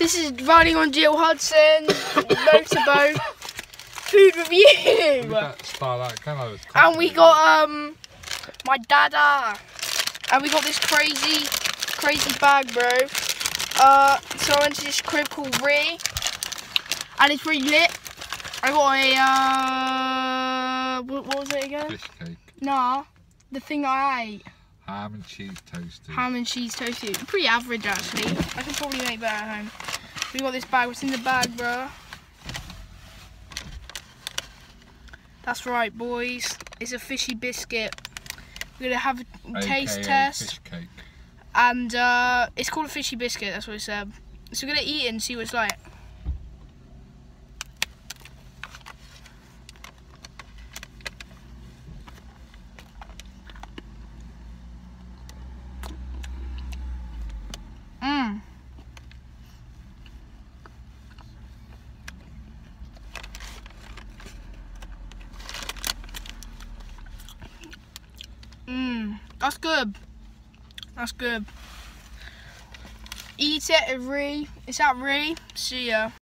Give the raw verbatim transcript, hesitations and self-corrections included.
This is riding on Jill Hudson, motorboat, food review. And we got um my dada, and we got this crazy, crazy bag, bro. Uh, so I went to this crib called Ree, and it's pretty lit. I got a uh, what, what was it again? Fish cake. Nah, the thing I ate. Ham and cheese toasted. Ham and cheese toasted. Pretty average actually. I could probably make better at home. We got this bag. What's in the bag, bro? That's right, boys. It's a fishy biscuit. We're gonna have a taste A K A test. Fish cake. And uh, it's called a fishy biscuit. That's what it said. So we're gonna eat it and see what it's like. Mmm. Mmm. That's good. That's good. Eat it at Ree. It's at Ree. See ya.